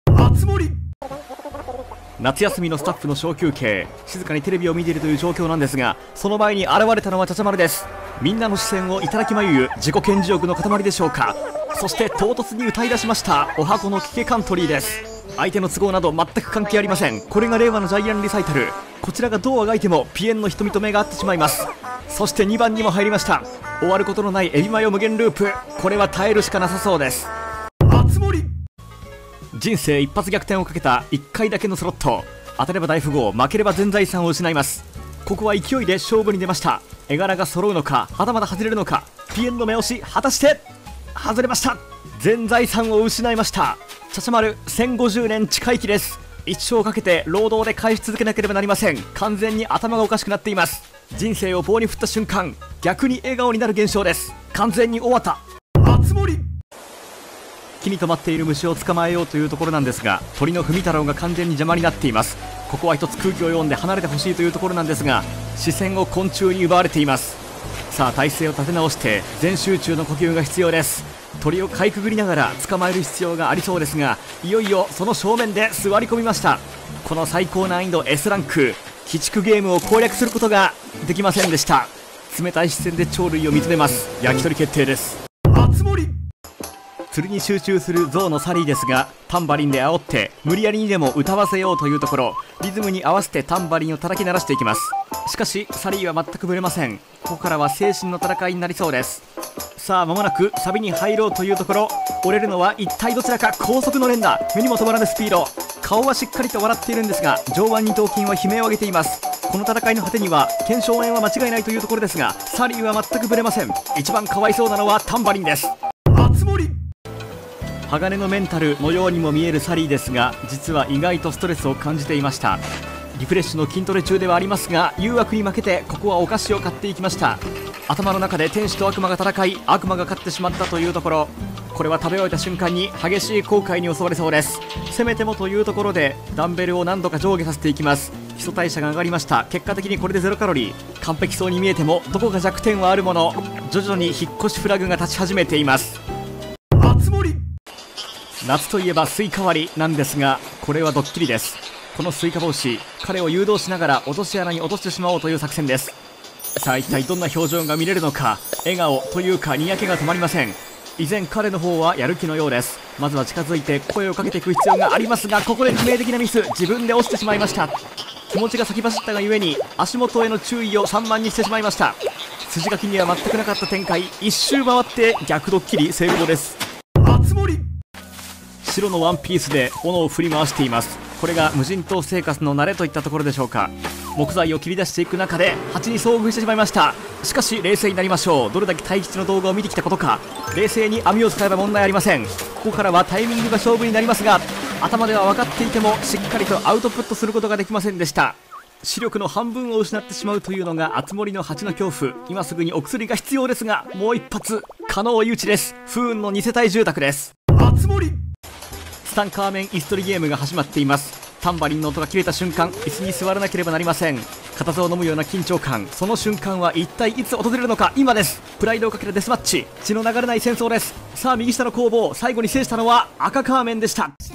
熱盛。 夏休みのスタッフの小休憩、静かにテレビを見ているという状況なんですが、その前に現れたのはちゃちゃ丸です。みんなの視線をいただきまゆゆ、自己顕示欲の塊でしょうか。そして唐突に歌い出しましたおはこのキケカントリーです。相手の都合など全く関係ありません。これが令和のジャイアンリサイタル。こちらがどうあがいてもピエンの瞳と目が合ってしまいます。そして2番にも入りました。終わることのないエビマヨ無限ループ、これは耐えるしかなさそうです。 熱盛。 人生一発逆転をかけた1回だけのスロット、当たれば大富豪、負ければ全財産を失います。ここは勢いで勝負に出ました。絵柄が揃うのか、はたまた外れるのか。ピエンの目押し、果たして外れました。全財産を失いました。ちゃちゃ丸1050年近い期です。一生かけて労働で返し続けなければなりません。完全に頭がおかしくなっています。人生を棒に振った瞬間、逆に笑顔になる現象です。完全に終わった。 熱盛。 木に止まっている虫を捕まえようというところなんですが、鳥の文太郎が完全に邪魔になっています。ここは一つ空気を読んで離れてほしいというところなんですが、視線を昆虫に奪われています。さあ体勢を立て直して全集中の呼吸が必要です。鳥をかいくぐりながら捕まえる必要がありそうですが、いよいよその正面で座り込みました。この最高難易度 S ランク鬼畜ゲームを攻略することができませんでした。冷たい視線で鳥類を見つめます。焼き鳥決定です。 熱盛。 釣りに集中するゾウのサリーですが、タンバリンで煽って無理やりにでも歌わせようというところ、リズムに合わせてタンバリンを叩き鳴らしていきます。しかしサリーは全くぶれません。ここからは精神の戦いになりそうです。さあ間もなくサビに入ろうというところ、折れるのは一体どちらか。高速の連打、目にも止まらぬスピード、顔はしっかりと笑っているんですが、上腕二頭筋は悲鳴を上げています。この戦いの果てには腱鞘炎は間違いないというところですが、サリーは全くぶれません。一番かわいそうなのはタンバリンです。 熱盛。 鋼のメンタルのようにも見えるサリーですが、実は意外とストレスを感じていました。リフレッシュの筋トレ中ではありますが、誘惑に負けてここはお菓子を買っていきました。頭の中で天使と悪魔が戦い、悪魔が勝ってしまったというところ、これは食べ終えた瞬間に激しい後悔に襲われそうです。せめてもというところでダンベルを何度か上下させていきます。基礎代謝が上がりました。結果的にこれで0カロリー。完璧そうに見えてもどこか弱点はあるもの。徐々に引っ越しフラグが立ち始めています。 熱盛。 夏といえばスイカ割りなんですが、これはドッキリです。このスイカ帽子、彼を誘導しながら落とし穴に落としてしまおうという作戦です。さあ一体どんな表情が見れるのか。笑顔というかにやけが止まりません。依然彼の方はやる気のようです。まずは近づいて声をかけていく必要がありますが、ここで致命的なミス、自分で落ちてしまいました。気持ちが先走ったがゆえに足元への注意を散漫にしてしまいました。筋書きには全くなかった展開、一周回って逆ドッキリ成功です。 熱盛。 白のワンピースで斧を振り回しています。これが無人島生活の慣れといったところでしょうか。木材を切り出していく中で蜂に遭遇してしまいました。しかし冷静になりましょう。どれだけ大吉の動画を見てきたことか。冷静に網を使えば問題ありません。ここからはタイミングが勝負になりますが、頭では分かっていてもしっかりとアウトプットすることができませんでした。視力の半分を失ってしまうというのが熱盛の蜂の恐怖。今すぐにお薬が必要ですが、もう一発可能井内です。不運の2世帯住宅です。 熱盛。 ツタンカーメン椅子取りゲームが始まっています。タンバリンの音が切れた瞬間、椅子に座らなければなりません。固唾を飲むような緊張感、その瞬間は一体いつ訪れるのか。今です。プライドをかけたデスマッチ、血の流れない戦争です。さあ右下の攻防、最後に制したのは赤カーメンでした。